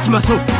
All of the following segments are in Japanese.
きましょう。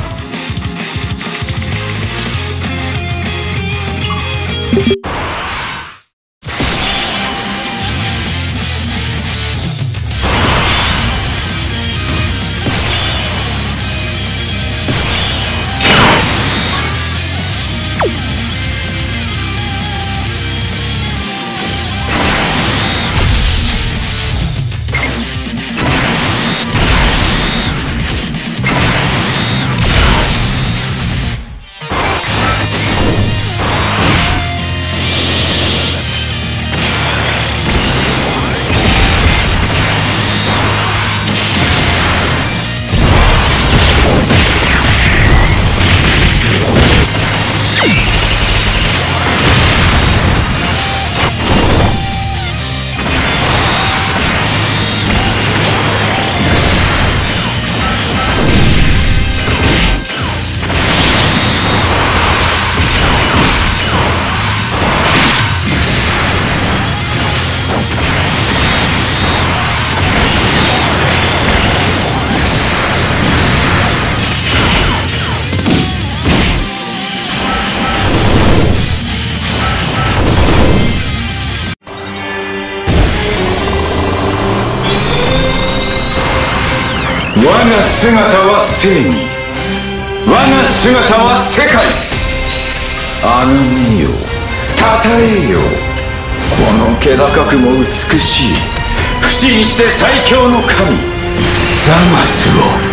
我が姿は正義、我が姿は世界。あがめよ、たたえよ、この気高くも美しい不死にして最強の神ザマスを。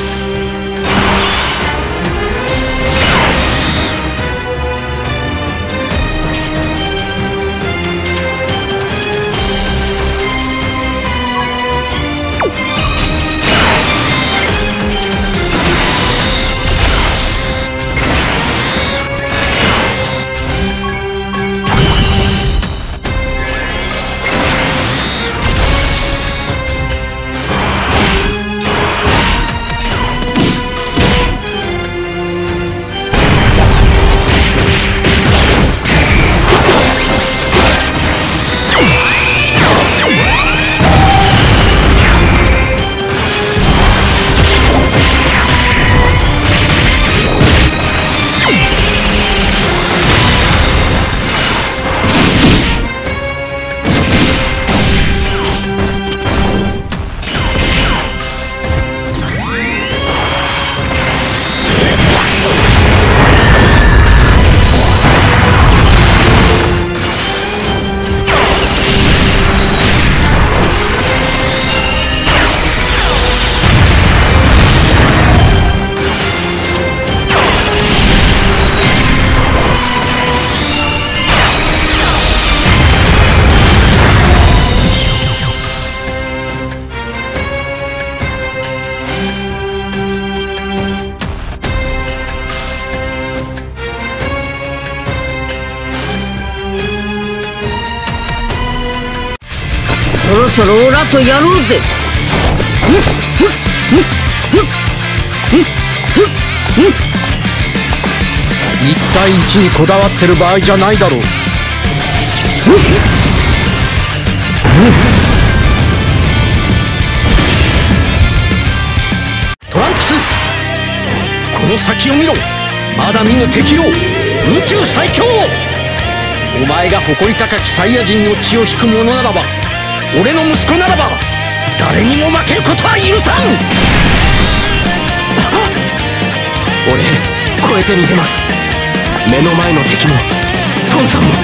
そろそろオラとやろうぜ。 一対一にこだわってる場合じゃないだろう。トランクス、この先を見ろ。まだ見ぬ敵を、宇宙最強。お前が誇り高きサイヤ人の血を引く者ならば、俺の息子ならば誰にも負けることは許さん。俺超えてみせます。目の前の敵もトンさんも。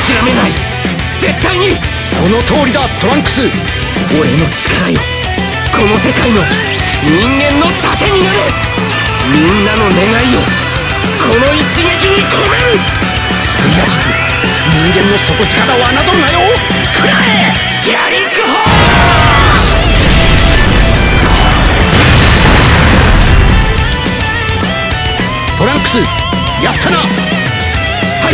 諦めない。絶対に。 この通りだトランクス。 俺の力よ、この世界の人間の盾になれ。みんなの願いをこの一撃に込める。 スクリア軸、人間の底力を侮るなよ。 食らえギャリンク砲。 トランクス、やったな。 はい。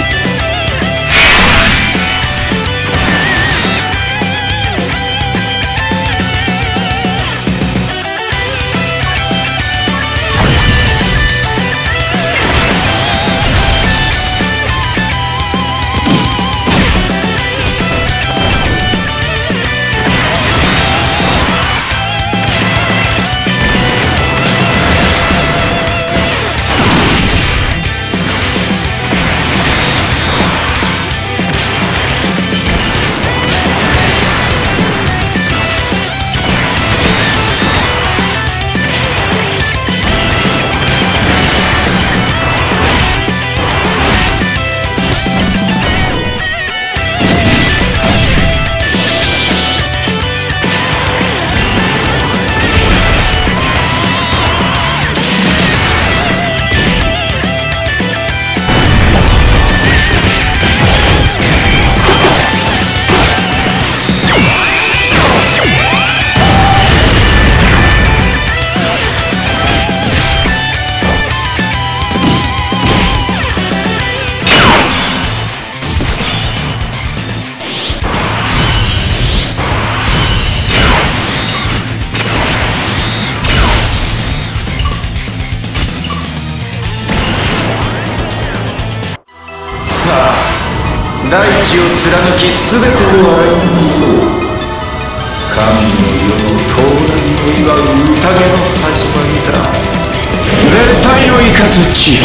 大地を貫き全てを歩みそう。神の世の到来を祝う宴の始まりだ。絶対の雷。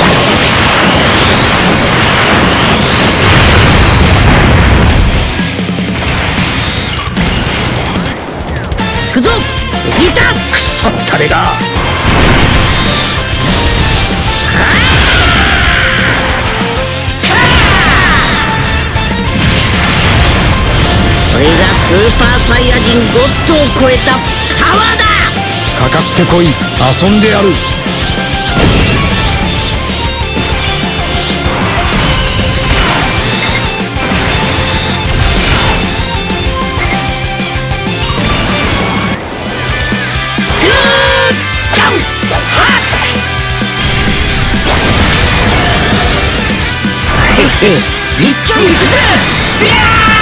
行くぞベジータ。 くそったれが。 これがスーパーサイヤ人ゴッドを超えたパワーだ。 かかってこい、遊んでやる。 一丁行くぜ。